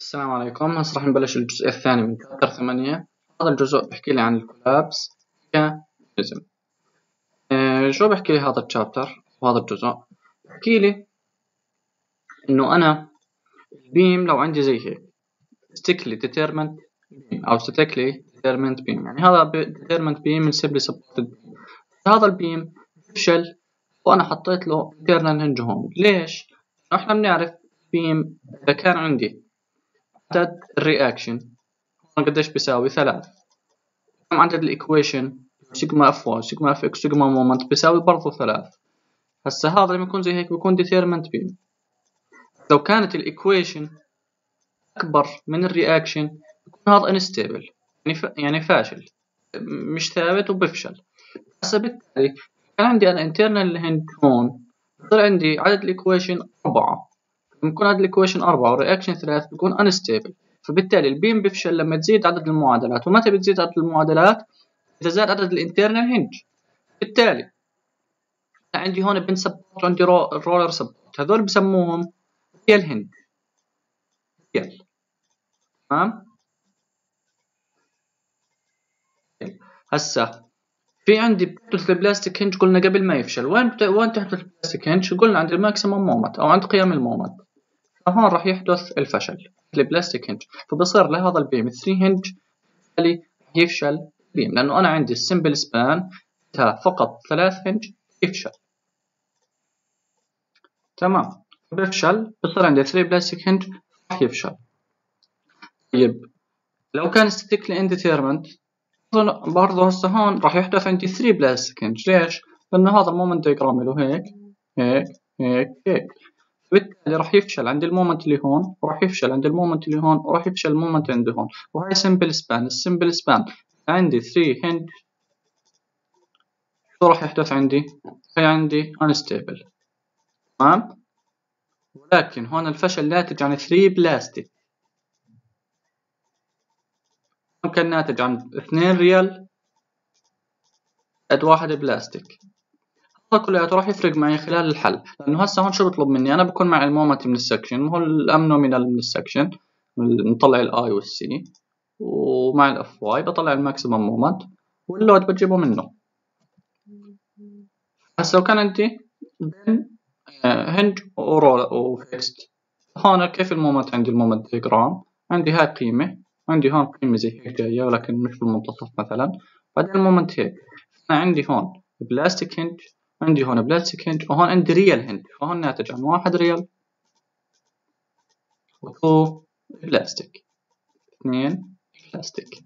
السلام عليكم. هسه راح نبلش الجزء الثاني من شابتر 8. هذا الجزء بحكي لي عن الكولابس ميكانيزم. شو بحكي لي هذا الشابتر وهذا الجزء؟ بحكي لي انه انا البيم لو عندي زي هيك statically determined beam او statically determined beam، يعني هذا determined beam من simply supported beam. هذا البيم بفشل وانا حطيت له internal hinge هون. ليش؟ احنا بنعرف بيم اذا كان عندي عدد الرياكشن قديش بيساوي 3، كم عدد الإيكويشن سيجما اف واي سيجما اف اكس سيجما مومنت بيساوي برضو 3. هسا هذا لما يكون زي هيك بيكون determinant beam. لو كانت الإيكويشن أكبر من الرياكشن بيكون هذا unstable، يعني فاشل، مش ثابت وبفشل. هسا بالتالي كان عندي أنا internal hinge هون، بصير عندي عدد الإيكويشن 4، بيكون عدد الإيكويشن 4 والرياكشن 3 بيكون unstable. فبالتالي البيم بفشل لما تزيد عدد المعادلات. ومتى بتزيد عدد المعادلات؟ إذا زاد عدد الانترنال هنج. بالتالي عندي هون بن سبورت وعندي رولر سبورت، هذول بسموهم ريال هنج. ريال، تمام. هسا في عندي بتحدث البلاستيك هنج، قلنا قبل ما يفشل وين تحدث البلاستيك هنج؟ قلنا عند الماكسيمم مومنت او عند قيم المومنت، فهون راح يحدث الفشل البلاستيك هنج. فبصير لهذا البيم 3 هنج اللي يفشل بيم، لانه انا عندي السمبل سبان فقط 3 هنج يفشل، تمام. بفشل بصير عندي 3 بلاستيك هنج راح يفشل. طيب لو كان statically indeterminate برضه هسه هون راح يحدث عندي 3 بلاستيك هنج. ليش؟ لأنه هذا المومنت ديجرام له هيك هيك هيك هيك، بالتالي راح يفشل عند المومنت اللي هون وراح يفشل عند المومنت اللي هون وراح يفشل المومنت اللي هون. وهي سمبل سبان. السمبل سبان عندي 3 هنج، شو راح يحدث عندي؟ هي عندي unstable، تمام. ولكن هون الفشل ناتج عن 3 بلاستيك، كان ناتج عن 2 ريال قد 1 بلاستيك. هذا كلياته راح يفرق معي خلال الحل، لأنه هسه هون شو بطلب مني؟ أنا بكون معي المومنت من السكشن وهو الأم نومينال من السكشن، نطلع الآي والسي، ومع الأف واي بطلع الماكسيمم مومنت واللود بجيبه منه. هسه لو كان عندي بين هنج وفيكست، هون كيف المومنت؟ عندي المومنت ديجرام، عندي هاي قيمة، عندي هون قيمة زي هيك جاية ولكن مش بالمنتصف مثلا، بعدين المومنت هيك. أنا عندي هون بلاستيك هنج، عندي هون بلاستيك هنج، وهون عندي ريال هنج، فهون ناتج عن 1 ريال و2 بلاستيك، 2 بلاستيك.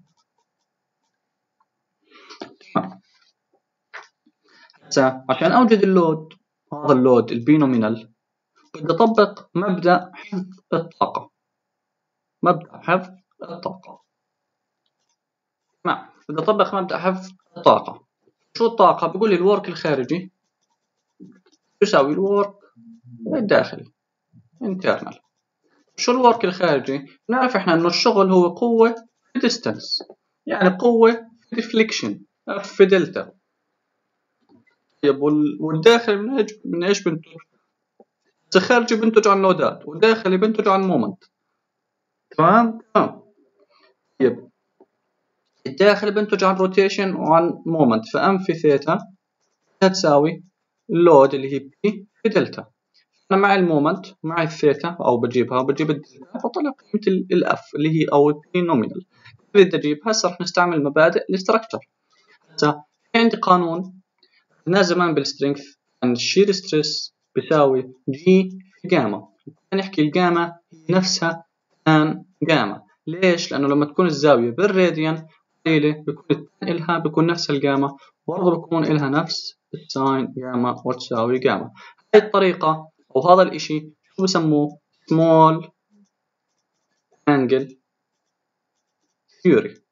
هسا عشان أوجد اللود، هذا اللود البينومينال، بدي أطبق مبدأ حفظ الطاقة. مبدأ حفظ الطاقة، تمام. بدي أطبق مبدأ حفظ الطاقة. شو الطاقة؟ بقول لي الورك الخارجي يساوي الورك الداخلي internal. شو الورك الخارجي؟ نعرف احنا انه الشغل هو قوة في ديستانس، يعني قوة في ديفليكشن في دلتا. طيب والداخل من ايش بنتج؟ الخارجي بنتج عن لودات والداخلي بنتج عن مومنت، تمام. طيب الداخلي بنتج عن روتيشن وعن مومنت، فام في ثيتا تساوي اللود اللي هي بي في دلتا. أنا مع المومنت مع الثيتا أو بجيبها بجيب الدلتا بطلع قيمة الأف اللي هي أو البي نومينال. بدي أجيبها. هسه رح نستعمل مبادئ الاستراكشر. هسه في عندي قانون قلناه زمان بالسترينث أن الشير ستريس بيساوي جي في جاما. نحكي الجاما هي نفسها تان جاما. ليش؟ لأنه لما تكون الزاوية بالراديان قليلة بيكون إلها بيكون نفس الجاما، برضه بيكون إلها نفس الساين جاما وتساوي جاما. هاي الطريقة أو هذا الإشي شو بسموه؟ small angle theory.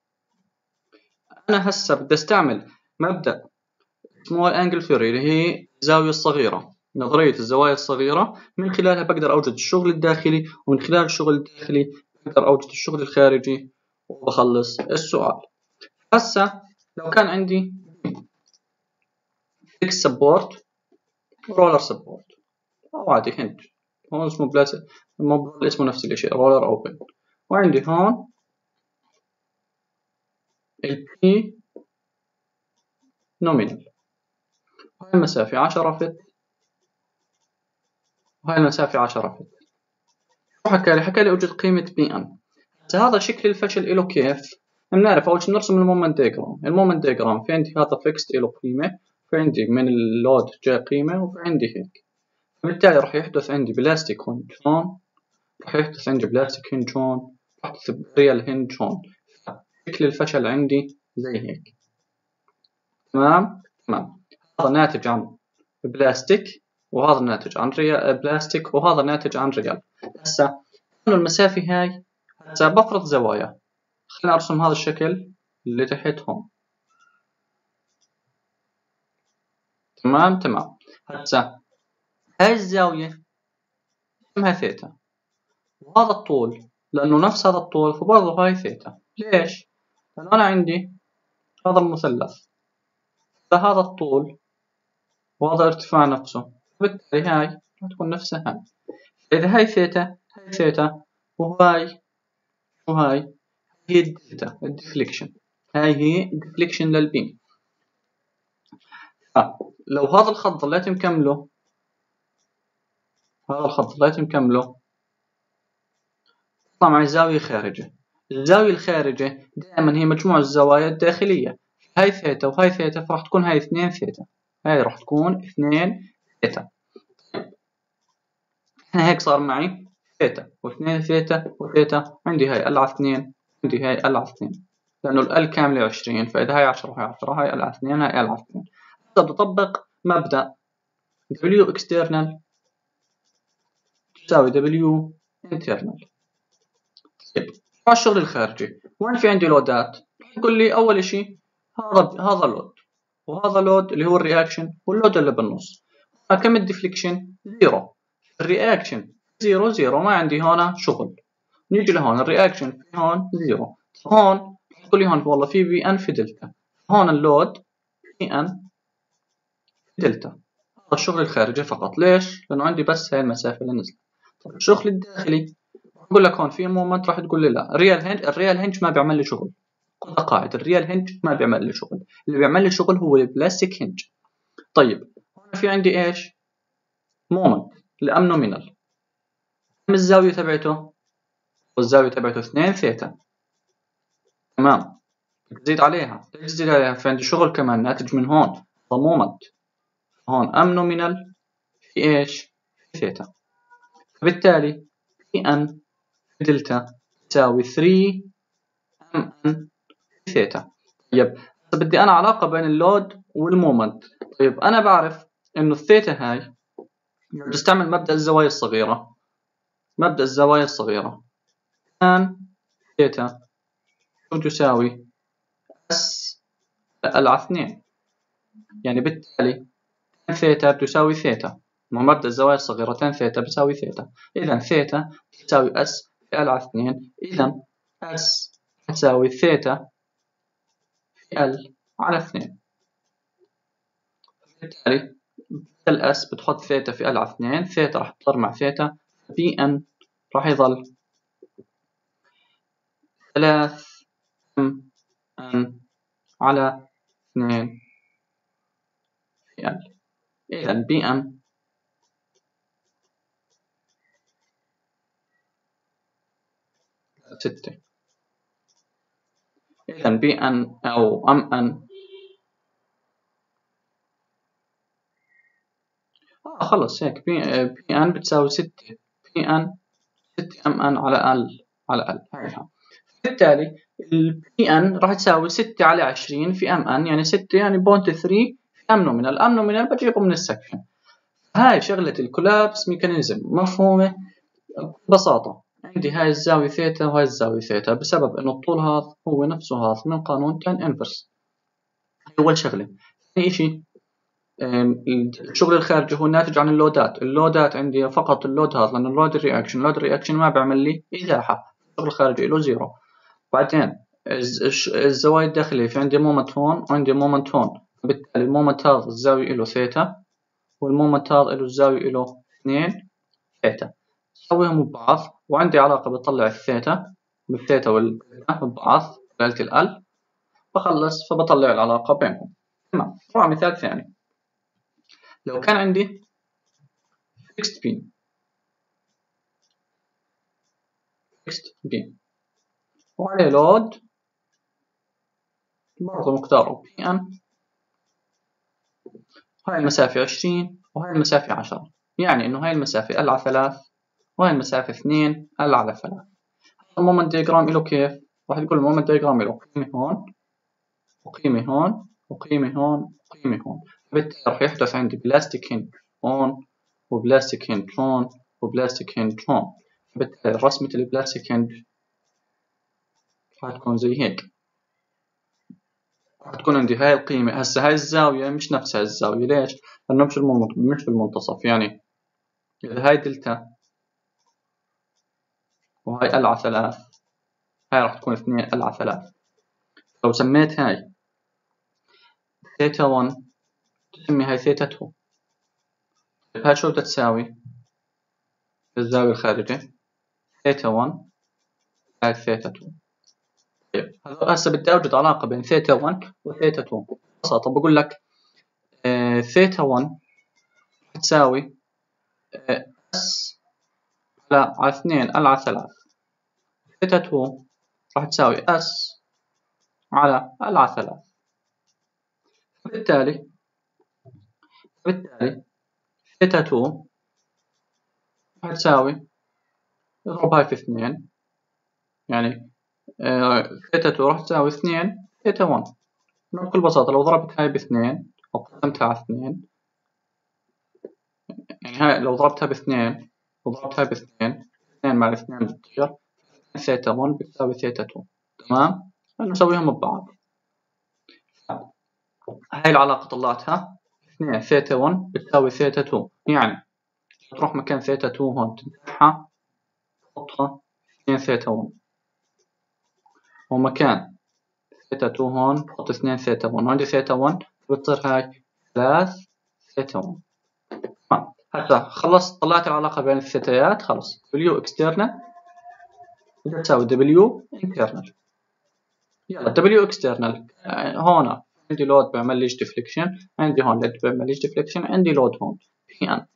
أنا هسه بدي أستعمل مبدأ small angle theory اللي هي الزاوية الصغيرة، نظرية الزوايا الصغيرة. من خلالها بقدر أوجد الشغل الداخلي، ومن خلال الشغل الداخلي بقدر أوجد الشغل الخارجي وبخلص السؤال. هسه لو كان عندي fixed support roller support أو عادي هنج، هون اسمه اسمه نفس الشيء رولر اوبن. وعندي هون البي نومينال، هاي المسافة 10 فت وهاي المسافة 10 فت. شو حكى لي؟ حكى لي اوجد قيمة بي ان. هذا شكل الفشل له كيف؟ بنعرف اول شيء نرسم المومنت ديجرام. المومنت ديجرام في عندي هذا فيكست له قيمة، في عندي من اللود جاي قيمة، وفي عندي هيك. فبالتالي راح يحدث عندي بلاستيك هنج هون، راح يحدث عندي بلاستيك هنج هون، راح يحدث ريال هنج هون. شكل الفشل عندي زي هيك. تمام. هذا ناتج عن بلاستيك، وهذا ناتج عن ريال بلاستيك، وهذا ناتج عن ريال. هسا المسافة هاي، هسا بفرض زوايا. خلينا ارسم هذا الشكل اللي تحت هون. تمام. هسا هاي الزاوية اسمها ثيتا، وهذا الطول لأنه نفس هذا الطول فبرضه هاي ثيتا. ليش؟ لأنه أنا عندي هذا المثلث، فهذا الطول وهذا ارتفاع نفسه، بالتالي هاي راح تكون نفسها هاي. إذا هاي ثيتا، هاي ثيتا، وهاي هي الدلتا، الديفليكشن. هاي هي الديفليكشن للبيم. لو هذا الخط ضليت مكمله، طلع معي زاوية خارجة. الزاوية الخارجة دائما هي مجموع الزوايا الداخلية. هاي ثيتا وهاي ثيتا، فراح تكون هاي 2 ثيتا. هاي راح تكون 2 ثيتا. هنا هيك صار معي ثيتا و2 ثيتا وثيتا. عندي هاي ال على 2، عندي هاي ال على 2، لأنه ال كاملة 20، فإذا هاي 10 وهاي 10، هاي ال على 2، هاي ال على 2. هسا بدي أطبق مبدأ W external تساوي W internal. طيب على الشغل الخارجي، وين في عندي لودات؟ يقول لي أول إشي هذا لود، وهذا لود اللي هو الرياكشن، واللود اللي بالنص. كم الديفليكشن؟ 0. الرياكشن 0 ما عندي هنا شغل. نيجي لهون الرياكشن في هون 0. هون تقول لي هون والله في بي ان في دلتا، هون اللود بي ان في دلتا. هذا الشغل الخارجي فقط. ليش؟ لأنه عندي بس هاي المسافة اللي نزلت. طيب الشغل الداخلي بقول لك هون في مومنت، راح تقول لي لا الريال هنج ما بيعمل لي شغل. خذها قاعدة، الريال هنج ما بيعمل لي شغل، اللي بيعمل لي شغل هو البلاستيك هنج. طيب هون في عندي ايش؟ مومنت الامنومينال. كم الزاوية تبعته؟ والزاوية تبعته 2 ثيتا. تمام. تزيد عليها، ليش تزيد عليها؟ في عندي شغل كمان ناتج من هون، مومنت هون امنومينال في ايش؟ في ثيتا. فبالتالي بي ان دلتا تساوي 3 ام ان ثيتا. طيب بدي انا علاقة بين اللود والمومنت. طيب انا بعرف انه الثيتا هاي بستعمل مبدأ الزوايا الصغيرة. مبدأ الزوايا الصغيرة كان ثيتا تساوي اس ال على 2. يعني بالتالي ثيتا تساوي ثيتا، مبدأ الزوايا الصغيرة تان ثيتا بتساوي ثيتا. إذا ثيتا تساوي اس في ال على 2. إذا اس تساوي ثيتا في ال على 2. بالتالي الاس بتحط ثيتا في ال على 2، ثيتا راح تضر مع ثيتا، بي ان راح يظل 3 ام ان على 2 في ال. إذا بي ان 6. إذا بي ان أو ام ان خلص هيك بي ان بتساوي 6. بي ان 6 ام ان على ال هيها. بالتالي البي ان راح تساوي 6 على 20 في ام ان، يعني 6 يعني 0.3 في ام نومينال. الام نومينال بجيبه من السكشن. هاي شغلة الكولابس ميكانيزم مفهومة ببساطة. عندي هاي الزاوية ثيتا وهاي الزاوية ثيتا بسبب انه الطول هذا هو نفسه هذا من قانون تان انفرس. أول شغلة. ثاني شيء الشغل الخارجي هو الناتج عن اللودات عندي فقط اللود هذا، لأن اللود الرياكشن ما بيعمل لي إزاحة. الشغل الخارجي له 0. بعدين الزوايا الداخلية في عندي مومنت هون وعندي مومنت هون، بالتالي المومنت هذا الزاوية له ثيتا، والمومنت هذا له الزاوية له 2 ثيتا. أسويهم ببعض، وعندي علاقة بطلع الثيتا بالثيتا والدلتا ببعض دلالة الأل، بخلص فبطلع العلاقة بينهم. تمام. طبعا مثال ثاني، لو كان عندي fixed beam وعليه لود برضه مقداره Pn، هاي المسافة 20 وهاي المسافة 10، يعني إنه هاي المسافة L على 3 وهاي المسافة 2 L على 3. المومنت دياجرام له كيف؟ راح تقول المومنت دياجرام له قيمة هون وقيمة هون وقيمة هون وقيمة هون، فبالتالي راح يحدث عندي بلاستيك هنج هون وبلاستيك هنج هون وبلاستيك هنج هون، فبالتالي رسمة البلاستيك هنج راح تكون زي هيك. راح تكون عندي هاي القيمة. هسه هاي الزاوية مش نفس هاي الزاوية، ليش؟ لأنه مش بالمنتصف، يعني إذا هاي دلتا وهاي L على 3، هاي راح تكون 2 L على 3. لو سميت هاي ثيتا 1 تسمي هاي ثيتا 2، هاي شو بدها تساوي بالزاوية الخارجية؟ ثيتا 1 هاي ثيتا 2. طيب هسه بدي أوجد علاقة بين ثيتا 1 وثيتا 2 ببساطة. بقول لك ثيتا 1 تساوي اس على 2 L على 3، ثيتا 2 راح تساوي اس على L على 3. فبالتالي ثيتا 2 راح تساوي اضرب هاي في 2، يعني ثيتا 2 راح تساوي 2 ثيتا 1. بكل بساطة لو ضربت هاي باثنين أو قسمتها على 2، يعني هاي لو ضربتها باثنين وضربتها باثنين، 2 مع 2 بتطير، ثيتا 1 بتساوي ثيتا 2. تمام؟ نسويهم ببعض. هاي العلاقة طلعتها 2 ثيتا 1 بتساوي ثيتا 2، يعني تروح مكان ثيتا 2 هون تمسحها تحطها 2 ثيتا 1، ومكان ثيتا 2 هون تحط 2 ثيتا 1، وعندي ثيتا 1 بتصير هاي 3 ثيتا 1. تمام. هسه خلصت طلعت العلاقة بين الثيتايات، خلص دبليو اكسترنال بتساوي دبليو انترنال. يلا دبليو اكسترنال هون عندي لود بيعمل ليش ديفليكشن، عندي هون لود بيعمل ليش ديفليكشن، عندي لود هون بي ان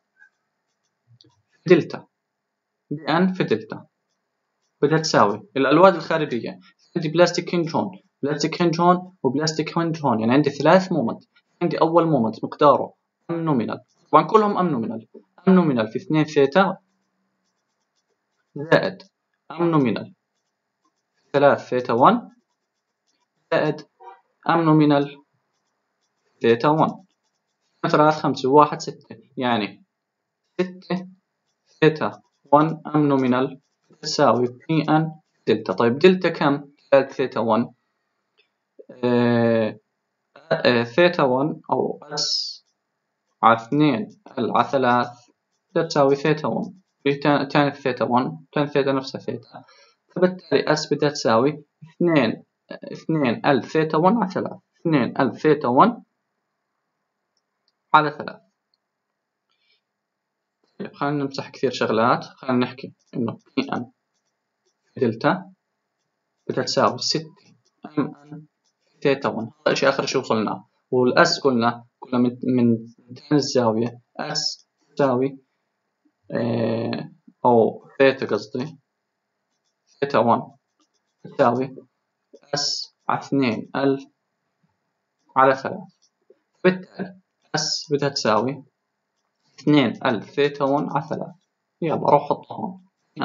دلتا، بي ان في دلتا بدها تساوي الالواد الخارجية. عندي بلاستيك هنج هون، بلاستيك هنج هون وبلاستيك هنج هون، يعني عندي 3 مومنت. عندي اول مومنت مقداره ام نومينال، طبعا كلهم ام نومينال، ام نومينال في 2 ثيتا زائد ام نومينال 3 ثيتا 1 زائد ام نومينال ثيتا 1. 3 5 1 6، يعني 6 ثيتا 1 ام نومينال تساوي بي ان دلتا. طيب دلتا كم؟ ثيتا 1 ثيتا 1 أو اس على 2 ال على 3 تساوي ثيتا 1، تاني ثيتا 1 تاني ثيتا نفسها ثيتا، فبالتالي اس بدها تساوي 2 ال ثيتا 1 على 3، 2 ال ثيتا 1 على 3. طيب خلينا نمسح كثير شغلات، خلينا نحكي إنه بي ان دلتا بدها تساوي 6 ام ان ثيتا 1. هذا شيء آخر شيء وصلنا. والأس قلنا من تاني الزاوية أس تساوي أو ثيتا قصدي ثيتا 1 تساوي أس على 2 ال على 3. بالتالي أس بدها تساوي 2 ال ثيتا 1 على 3. يلا روح حطها هون،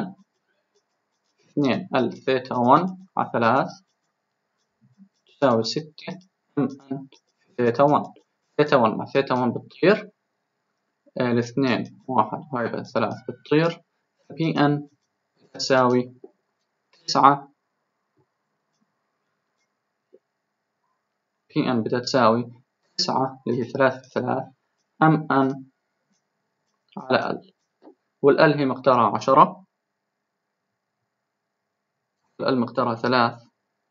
2 ال ثيتا 1 على 3 تساوي 6 ام ان ثيتا 1. ثيتا 1 مع ثيتا 1 بتطير، الاثنين 1 وهاي 3 بتطير، بي ان تساوي 9، بي ان بدها تساوي 9 اللي هي 3 في 3 ام ان على ال، والال هي مقدارها 10، والال مقدارها 3.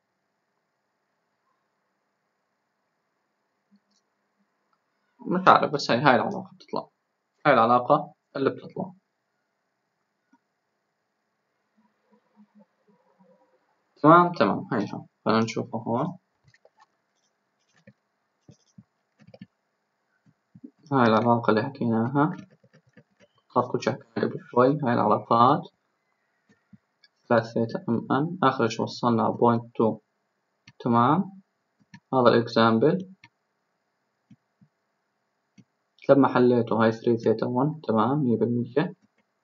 مش عارف، بس هاي العلاقة بتطلع، هاي العلاقة اللي بتطلع. تمام هيها خلينا نشوفه هون. هاي العلاقة اللي حكيناها صار كل شيء قبل شوي. هاي العلاقات 3 ثيتا ام ان. آخر شي وصلنا على بوينت 2. تمام. هذا الإكزامبل لما حليته هاي 3 ثيتا 1 تمام 100%.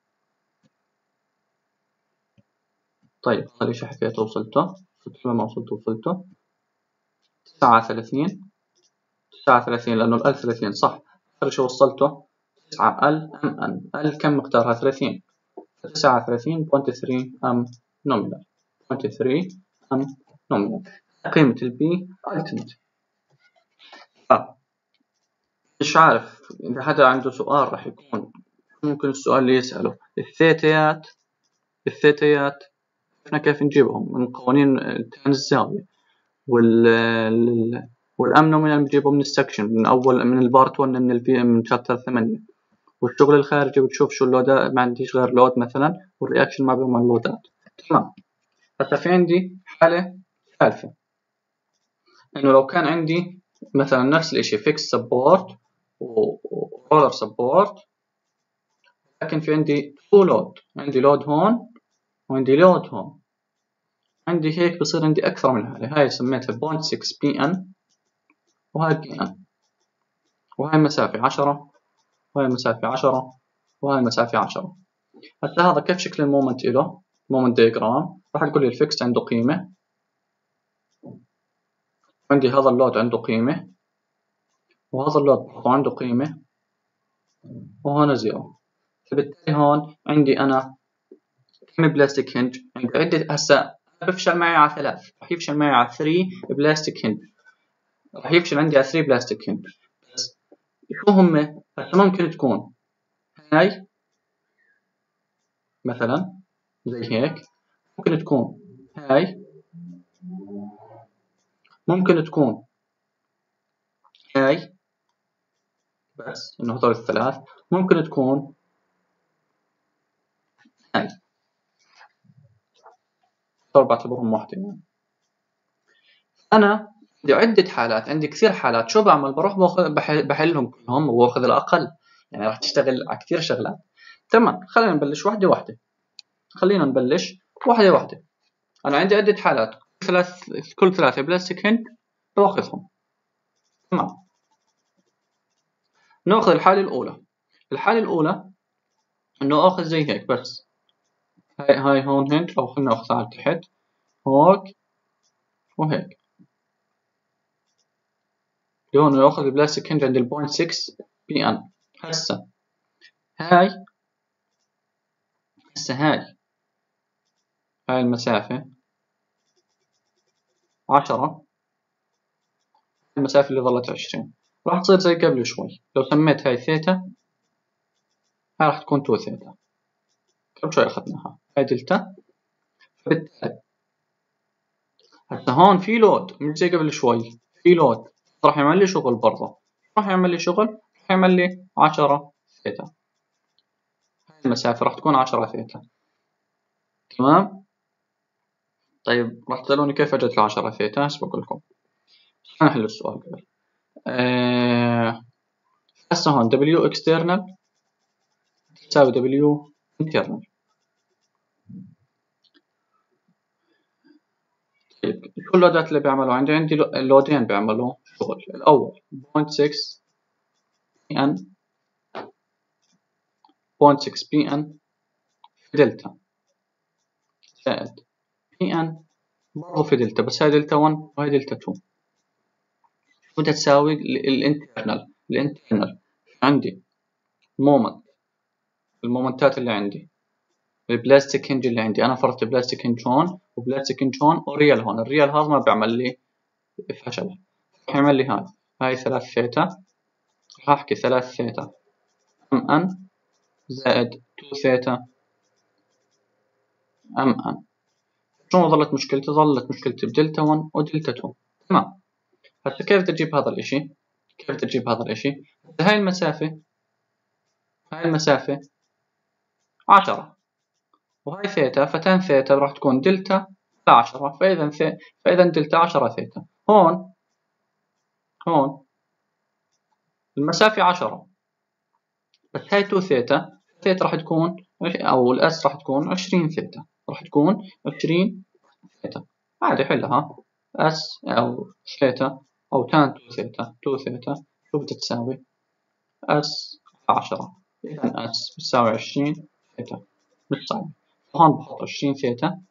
طيب هذا الإشي حكيته وصلته لما وصلته 39 لأنه ال 30 صح. آخر شي وصلته 9 ال ام ان. ال كم مقدارها 30 39.3 ام نومينال 0.3 ام نومينال. قيمة البي ultimate. مش عارف إذا حدا عنده سؤال راح يكون ممكن السؤال اللي يسأله الثيتيات احنا كيف نجيبهم من قوانين تان الزاوية، والام نومينال بنجيبه من السكشن من أول من البارت 1 من البي من شابتر 8. والشغل الخارجي بتشوف شو اللودات، ما عنديش غير لود مثلا والرياكشن ما بين اللودات. تمام. هسا في عندي حالة ثالثة إنه لو كان عندي مثلا نفس الإشي فيكس سبورت ورولر سبورت، لكن في عندي تو لود، عندي لود هون وعندي لود هون. عندي هيك بصير عندي أكثر من حالة. هاي سميتها 0.6 بي ان وهاي بي ان، وهاي المسافة 10 وهاي المسافة 10 وهاي المسافة 10. هسا هذا كيف شكل المومنت إله؟ مومنت دياجرام. راح تقول لي الفيكس عنده قيمة، عندي هذا اللود عنده قيمة، وهذا اللود برضه عنده قيمة، وهون زيرو. فبالتالي هون عندي أنا كم بلاستيك هنج؟ عندي عدة. هسا بفشل معي على 3، راح يفشل معي على 3 بلاستيك هنج، راح يفشل عندي على 3 بلاستيك هنج. بس شو هم؟ هسا ممكن تكون هاي مثلا زي هيك، ممكن تكون هاي، ممكن تكون هاي، بس إنه هذول الثلاث. ممكن تكون هاي، هذول بعتبرهم واحدة يعني. أنا عندي عدة حالات، عندي كثير حالات. شو بعمل؟ بروح بحلهم كلهم وباخذ الأقل، يعني راح تشتغل على كثير شغلات. تمام. خلينا نبلش واحدة واحدة. خلينا نبلش واحدة واحدة. أنا عندي عدة حالات، كل ثلاثة بلاستيك هند باخذهم. تمام. ناخذ الحالة الأولى. الحالة الأولى إنه آخذ زي هيك بس. هاي هون هند، أو خلينا ناخذها على تحت هيك وهيك. هون ناخذ البلاستيك هند عند البوينت 6 بي ان. هسه هاي هاي المسافة 10، المسافة اللي ظلت 20 راح تصير زي قبل شوي. لو سميت هاي ثيتا، هاي راح تكون 2 ثيتا. قبل شوي أخذناها، هاي دلتا. فبالتالي هسه هون في لود مش زي قبل شوي، في لود راح يعمل لي شغل برا. راح يعمل لي شغل، راح يعمل لي 10 ثيتا. هاي المسافة راح تكون 10 ثيتا. تمام. طيب راح تسألوني كيف اجت ل 10 ثيتا؟ هسه بقول لكم. خلينا نحل السؤال قبل. هسه هون W external تساوي W internal. طيب شو اللودات اللي بيعملوا عندي؟ عندي اللودين بيعملوا شغل. الأول 0.6 بي ان، 0.6 بي ان في دلتا زائد بي ان برضه في دلتا، بس هاي دلتا 1 وهاي دلتا 2. بدها تساوي الانترنال. عندي مومنت، المومنتات اللي عندي البلاستيك هنج اللي عندي. أنا فرضت بلاستيك هنج هون وبلاستيك هنج هون وريال هون. الريال هذا ما بيعمل لي فشل، راح يعمل لي هاي 3 ثيتا. راح أحكي 3 ثيتا ام ان زائد 2 ثيتا ام ان. شو ظلت مشكلتي؟ ظلت مشكلتي بدلتا 1 ودلتا 2. تمام. هسه كيف تجيب هذا الاشي؟ كيف تجيب هذا الاشي؟ هاي المسافة 10 وهاي ثيتا، فتان ثيتا راح تكون دلتا 10. فإذا دلتا 10 ثيتا. هون المسافة 10، بس هاي 2 ثيتا. ثيتا راح تكون، أو الأس راح تكون 20 ثيتا، راح تكون 20 ثيتا. عادي حلها أس أو ثيتا أو تان 2 ثيتا. 2 ثيتا شو بتساوي؟ أس 10. إذا أس بتساوي 20 ثيتا. مش صعب. هون بحط 20 ثيتا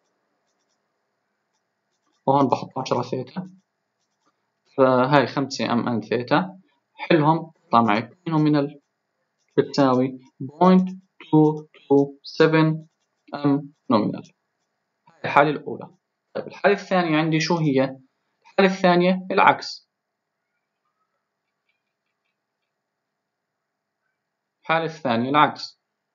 وهون بحط 10 ثيتا، فهاي 5 ام ان ثيتا. حلهم طلع معي نومينال بتساوي 0.227 ام نومينال. هاي الحالة الأولى. طيب الحالة الثانية عندي شو هي؟ الحالة الثانية العكس. الحالة الثانية العكس،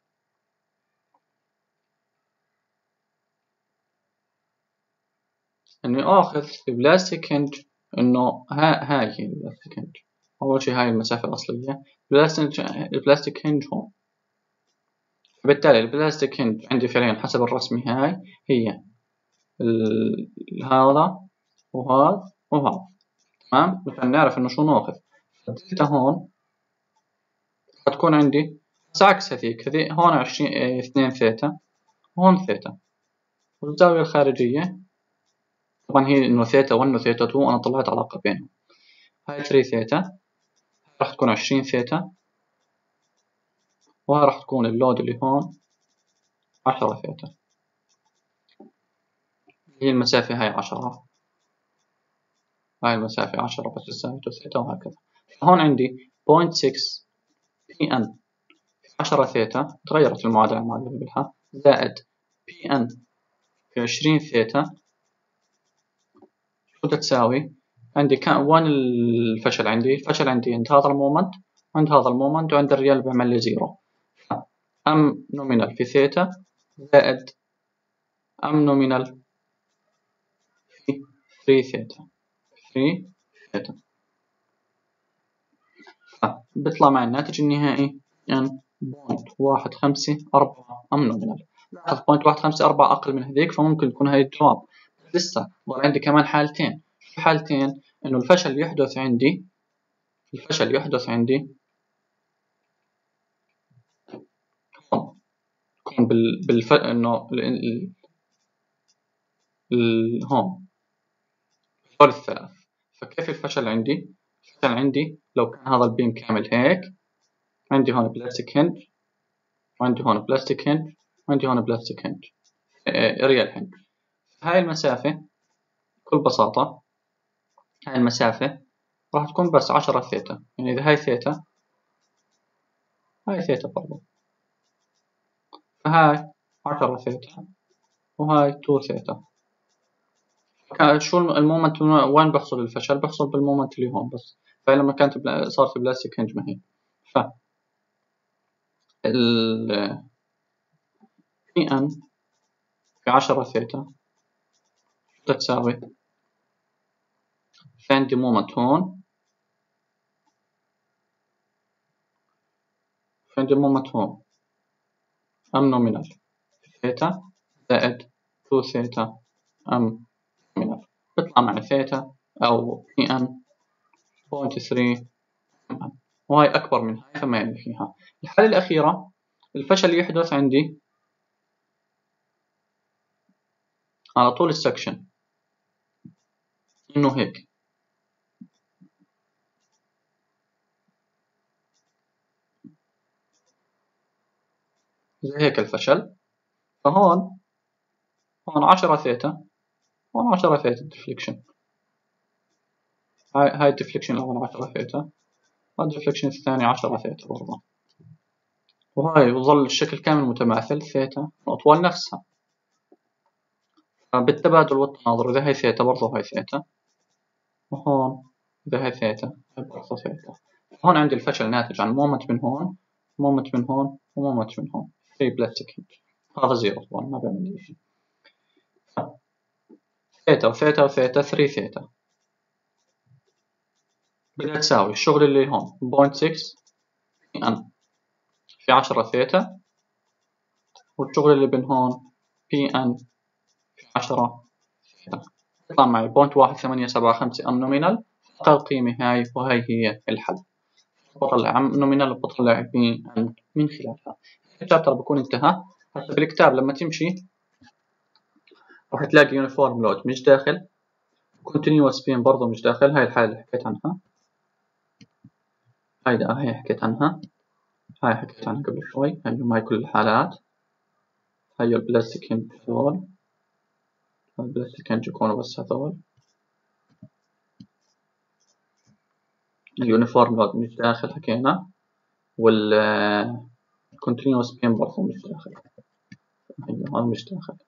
إني آخذ البلاستيك هنج، إنه هاي هي البلاستيك هنج. أول شي هاي المسافة الأصلية. البلاستيك هنج هون. فبالتالي البلاستيك هنج عندي فعليا حسب الرسمي هاي هي هذا وهذا وهذا. تمام؟ مثلا نعرف إنه شو ناخذ. الدلتا هون هتكون عندي بس عكس هذيك. هون 20 2 ثيتا وهون ثيتا، والزاوية الخارجية طبعا هي إنه ثيتا 1 وثيتا 2. أنا طلعت علاقة بينهم. هاي 3 ثيتا راح تكون 20 ثيتا، وهاي راح تكون اللود اللي هون 10 ثيتا. هي المسافة هاي 10. هاي المسافة 10 بس الزاوية 2 ثيتا وهكذا. هون عندي 0.6 بي ان 10 ثيتا. تغيرت المعادلة مع اللي قبلها، زائد بي ان في 20 ثيتا. شو تساوي؟ عندي وين الفشل عندي؟ الفشل عندي عند هذا المومنت وعند هذا المومنت، وعند الريال بعمل لي زيرو. ام نومينال في ثيتا زائد ام نومينال في 3 ثيتا. 3 ثيتا. بيطلع معي الناتج النهائي ان 0.154 ام نومينال. لاحظ 0.154 اقل من هذيك، فممكن تكون هاي الجواب. لسه ضل عندي كمان حالتين. حالتين انه الفشل يحدث عندي يكون انه هون هول الثلاث. فكيف الفشل عندي؟ الفشل عندي لو كان هذا البيم كامل هيك، عندي هون بلاستيك هنج، وعندي هون بلاستيك هنج، وعندي هون بلاستيك هنج، ريال هنج. هاي المسافة بكل بساطة، هاي المسافة راح تكون بس 10 ثيتا. يعني إذا هاي ثيتا، هاي ثيتا برضو، فهاي 10 ثيتا وهاي 2 ثيتا. شو المومنت وين بحصل الفشل؟ بحصل بالمومنت اللي هون بس. فهي لما كانت صارت بلاستيك هنج ما هي. ف ال بي ان في 10 ثيتا تساوي، في عندي مومنت هون، في عندي مومنت هون، ام نومينال ثيتا زائد 2 ثيتا ام نومينال. بيطلع معي ثيتا أو بي ان 0.3 ام ان، وهي أكبر من هاي فما يعني فيها. الحالة الأخيرة الفشل يحدث عندي على طول السكشن، إنه هيك. زي هيك الفشل. فهون 10 ثيتا، هون 10 ثيتا ديفليكشن. هاي الديفليكشن الأول 10 ثيتا، والديفليكشن الثاني 10 ثيتا برضه. وهاي وظل الشكل كامل متماثل. ثيتا الأطوال نفسها. بالتبادل والتناظر، إذا هاي ثيتا برضه هاي ثيتا، وهون إذا هاي ثيتا هاي برضه ثيتا. هون عندي الفشل ناتج عن مومنت من هون، مومنت من هون، ومومنت من هون. في بلاستيك هنج. هذا زيرو طبعا ما بيعمل لي شيء. ثيتا وثيتا وثيتا 3 ثيتا بدها تساوي الشغل اللي هون 0.6 ان في 10 ثيتا، والشغل اللي بين هون بي ان في 10 كذا يطلع معي 0.1875 ام نومينال، أقل قيمة هاي وهي هي الحل. بطلع ام نومينال وبطلع من خلالها. الشابتر بكون انتهى. هسه بالكتاب لما تمشي راح تلاقي يونيفورم لود مش داخل، continuous beam برضه مش داخل. هاي الحالة اللي حكيت عنها، هاي حكيت عنها، هاي حكيت عنها قبل شوي. هاي كل الحالات. هاي البلاستيك هنج هذول، البلاستيك هنج يكونوا بس هذول. اليونيفورم لود مش داخل حكينا، وال continuous beam برضه مش داخل. هاي مش داخل.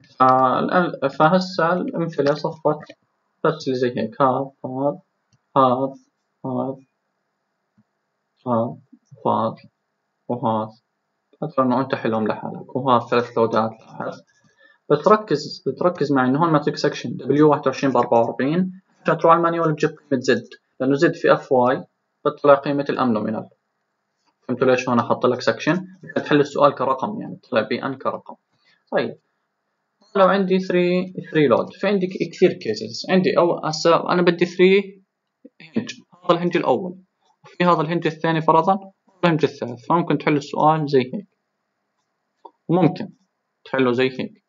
فهسه الأمثلة صفت بس اللي زي هيك، هذا هذا هذا هذا هذا وهذا. أتذكر إنه أنت حلهم لحالك، وهذا 3 لودات لاحظ. بتركز معي إنه هون ماتريك سكشن W21 ب 44 عشان تروح على المانيوال تجيب قيمة زد، لأنه زد في اف واي بتطلع قيمة الأم نومينال. فهمتوا ليش هون أحط لك سكشن؟ تحل السؤال كرقم، يعني تطلع بي أن كرقم. طيب لو عندي 3 لود، في عندي كثير كيسز. عندي هسه أنا بدي 3 هنج، هذا الهنج الأول وفي هذا الهنج الثاني فرضا والهنج الثالث. فممكن تحل السؤال زي هيك، وممكن تحله زي هيك،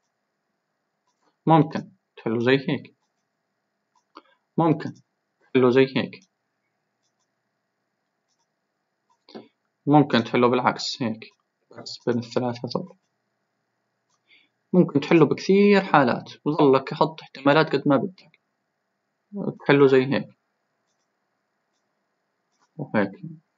ممكن تحله زي هيك، ممكن تحله زي هيك، ممكن تحله بالعكس هيك بس بين الثلاثة هذول. ممكن تحله بكثير حالات وظلك حط احتمالات قد ما بدك. تحله زي هيك وهيك،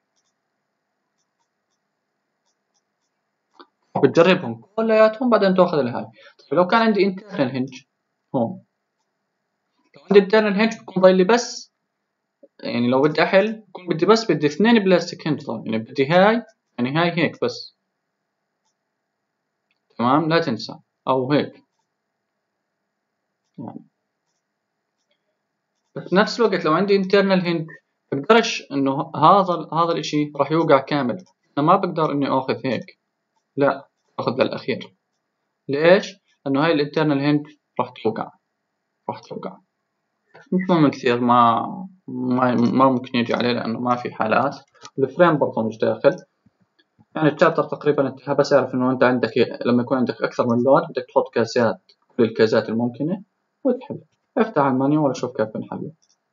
بتجربهم كلياتهم بعدين تاخذ الهاي. طيب لو كان عندي internal hinge هون، لو عندي internal hinge بكون ضايل لي بس، يعني لو بدي أحل بكون بدي 2 بلاستيك هنج ضايل، يعني بدي هاي، يعني هاي هيك بس. تمام، لا تنسى، أو هيك يعني. بس بنفس الوقت لو عندي internal hinge بقدرش إنه هذا الإشي راح يوقع كامل. أنا ما بقدر إني آخذ هيك، لا آخذ للأخير. ليش؟ لأنه هاي الانترنال هنج راح توقع. مش مهم كثير، ما ممكن يجي عليه لأنه ما في حالات. الفريم برضه مش داخل. يعني الشابتر تقريبا انتهى. بس اعرف إنه أنت عندك لما يكون عندك أكثر من لود بدك تحط كاسات، كل الكاسات الممكنة وتحل. افتح المانيوال وشوف كيف بنحل.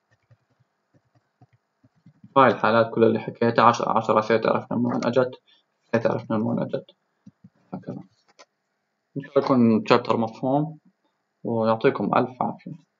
هاي الحالات كل اللي حكيتها 10 فئات عرفنا من وين أجت، فئات عرفنا من وين أجت، هكذا. إن شاء الله يكون الشابتر مفهوم، ويعطيكم ألف عافية.